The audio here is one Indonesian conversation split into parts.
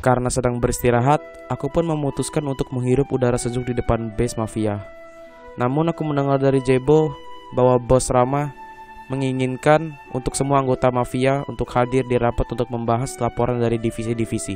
Karena sedang beristirahat, aku pun memutuskan untuk menghirup udara sejuk di depan base mafia. Namun aku mendengar dari Jebo bahwa Bos Rama menginginkan untuk semua anggota mafia untuk hadir di rapat untuk membahas laporan dari divisi-divisi.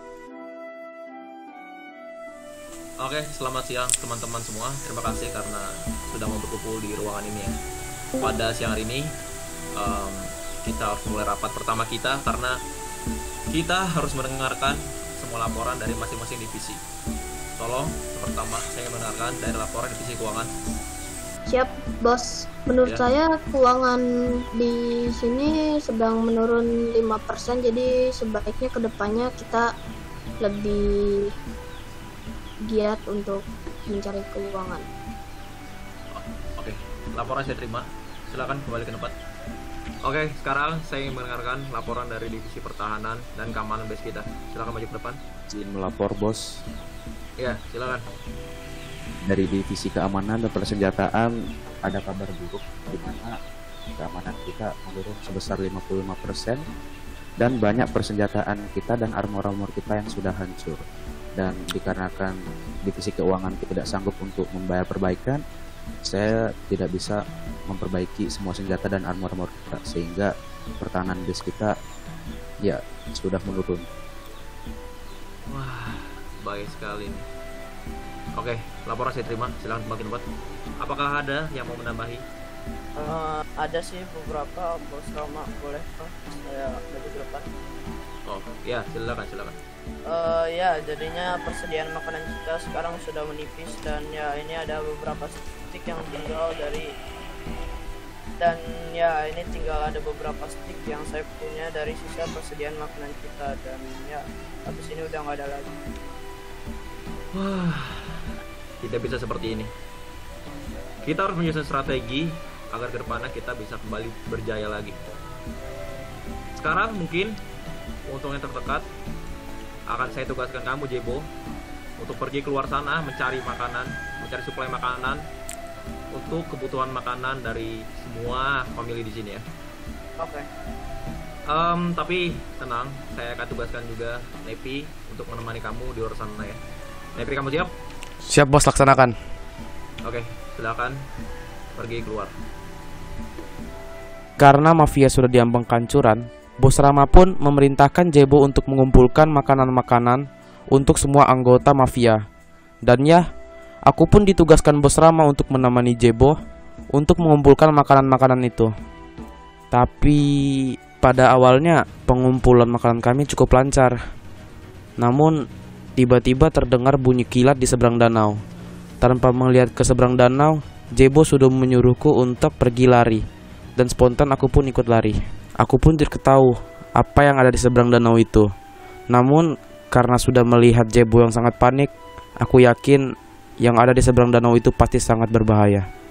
Oke, selamat siang teman-teman semua. Terima kasih karena sudah mau berkumpul di ruangan ini ya. Pada siang hari ini kita harus mulai rapat pertama kita karena kita harus mendengarkan semua laporan dari masing-masing divisi. Tolong, pertama saya ingin mendengarkan dari laporan divisi keuangan. Siap, Bos. Menurut saya keuangan di sini sedang menurun 5%, jadi sebaiknya kedepannya kita lebih giat untuk mencari keuangan. Oke, laporan saya terima. Silakan kembali ke tempat. Oke, sekarang saya ingin mendengarkan laporan dari divisi pertahanan dan keamanan base kita. Silakan maju ke depan. Izin melapor, Bos. Ya, silakan. Dari divisi keamanan dan persenjataan ada kabar buruk di mana keamanan kita menurun sebesar 55% dan banyak persenjataan kita dan armor-armor kita yang sudah hancur. Dan dikarenakan divisi keuangan tidak sanggup untuk membayar perbaikan, saya tidak bisa memperbaiki semua senjata dan armor-armor kita, sehingga pertahanan base kita ya sudah menurun. Wah, baik sekali nih. Oke, laporan saya terima. Silakan kembali ke tempat. Apakah ada yang mau menambahi? Ada sih beberapa, Bos Rama. Boleh saya maju ke depan? Oh, ya, silakan. Ya, jadinya persediaan makanan kita sekarang sudah menipis dan ya ini ada beberapa stik yang tinggal ini tinggal ada beberapa stik yang saya punya dari sisa persediaan makanan kita dan ya habis ini udah nggak ada lagi. Wah, tidak bisa seperti ini. Kita harus menyusun strategi agar kedepannya kita bisa kembali berjaya lagi. Sekarang mungkin untuk yang terdekat akan saya tugaskan kamu, Jebo, untuk pergi keluar sana mencari makanan, mencari suplai makanan untuk kebutuhan makanan dari semua family di sini ya. Oke. Tapi tenang, saya akan tugaskan juga Nepi untuk menemani kamu di luar sana ya. Nepi, kamu siap? Siap, Bos, laksanakan. Oke, silakan pergi keluar. Karena mafia sudah diambang kehancuran, Bos Rama pun memerintahkan Jebo untuk mengumpulkan makanan-makanan untuk semua anggota mafia. Dan ya, aku pun ditugaskan Bos Rama untuk menemani Jebo untuk mengumpulkan makanan-makanan itu. Tapi pada awalnya pengumpulan makanan kami cukup lancar. Namun tiba-tiba terdengar bunyi kilat di seberang danau. Tanpa melihat ke seberang danau, Jebo sudah menyuruhku untuk pergi lari. Dan spontan aku pun ikut lari. Aku pun tidak tahu apa yang ada di seberang danau itu. Namun karena sudah melihat Jebo yang sangat panik, aku yakin yang ada di seberang danau itu pasti sangat berbahaya.